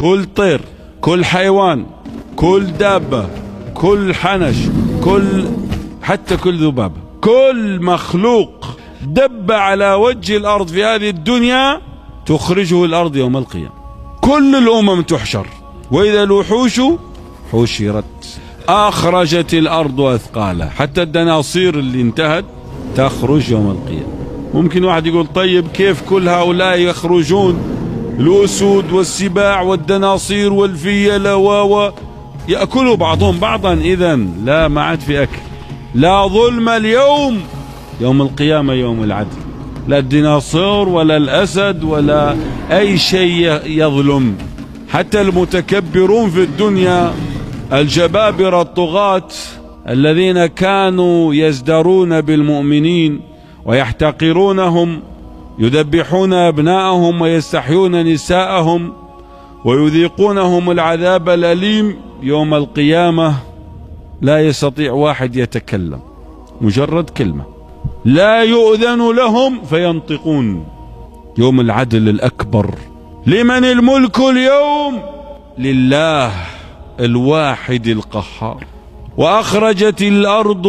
كل طير، كل حيوان، كل دابة، كل حنش، حتى كل ذبابة، كل مخلوق دب على وجه الأرض في هذه الدنيا تخرجه الأرض يوم القيامة. كل الأمم تحشر، وإذا الوحوش حشرت أخرجت الأرض أثقالها، حتى الدناصير اللي انتهت تخرج يوم القيامة. ممكن واحد يقول طيب كيف كل هؤلاء يخرجون؟ الأسود والسباع والدناصير والفيلة يأكلوا بعضهم بعضا، إذن لا، ما عاد في أكل. لا ظلم اليوم، يوم القيامة يوم العدل، لا الديناصور ولا الأسد ولا أي شيء يظلم. حتى المتكبرون في الدنيا، الجبابرة الطغاة الذين كانوا يزدرون بالمؤمنين ويحتقرونهم، يذبحون أبناءهم ويستحيون نساءهم ويذيقونهم العذاب الأليم، يوم القيامة لا يستطيع واحد يتكلم، مجرد كلمة، لا يؤذن لهم فينطقون. يوم العدل الأكبر. لمن الملك اليوم؟ لله الواحد القهار. وأخرجت الأرض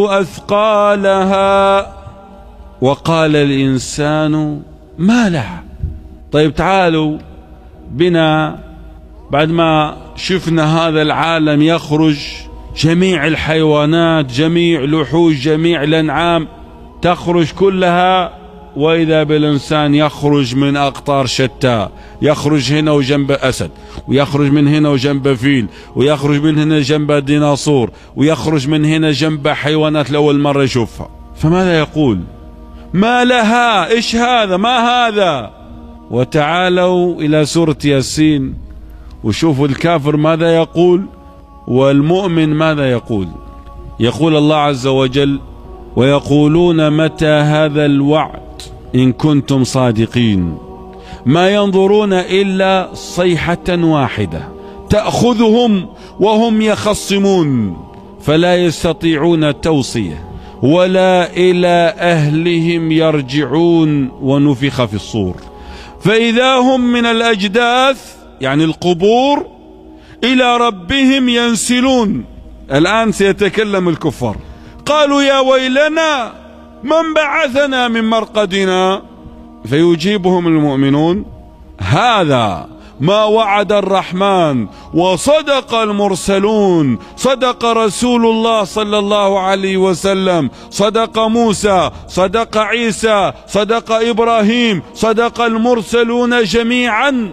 أثقالها وقال الإنسان ما لها. طيب تعالوا بنا بعد ما شفنا هذا العالم يخرج جميع الحيوانات، جميع الوحوش، جميع الأنعام تخرج كلها، وإذا بالإنسان يخرج من أقطار شتى، يخرج هنا وجنب أسد، ويخرج من هنا وجنب فيل، ويخرج من هنا جنب ديناصور، ويخرج من هنا جنب حيوانات لأول مرة يشوفها. فماذا يقول؟ ما لها، إيش هذا، ما هذا؟ وتعالوا إلى سورة ياسين وشوفوا الكافر ماذا يقول والمؤمن ماذا يقول. يقول الله عز وجل: ويقولون متى هذا الوعد إن كنتم صادقين ما ينظرون إلا صيحة واحدة تأخذهم وهم يخصمون فلا يستطيعون توصية ولا إلى أهلهم يرجعون ونفخ في الصور فإذا هم من الأجداث، يعني القبور، إلى ربهم ينسلون. الآن سيتكلم الكفار، قالوا يا ويلنا من بعثنا من مرقدنا، فيجيبهم المؤمنون: هذا ما وعد الرحمن وصدق المرسلون، صدق رسول الله صلى الله عليه وسلم، صدق موسى، صدق عيسى، صدق إبراهيم، صدق المرسلون جميعا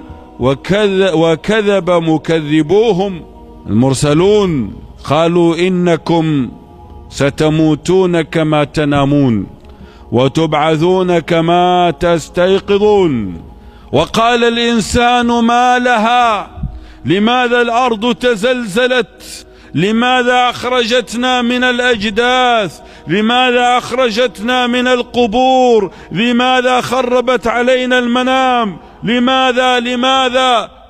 وكذب مكذبوهم. المرسلون قالوا إنكم ستموتون كما تنامون وتبعثون كما تستيقظون. وقال الإنسان ما لها، لماذا الأرض تزلزلت، لماذا أخرجتنا من الأجداث، لماذا أخرجتنا من القبور، لماذا خربت علينا المنام، لماذا